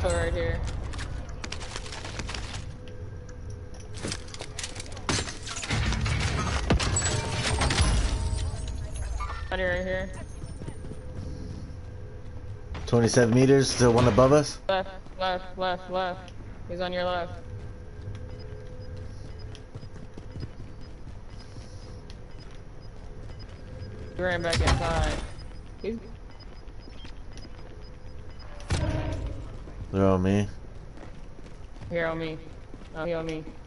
also right here. Buddy right here. 27 meters to one above us. Left, left, left, left. He's on your left. He ran back inside. He's... They're on me. Here on me. Oh, he on me.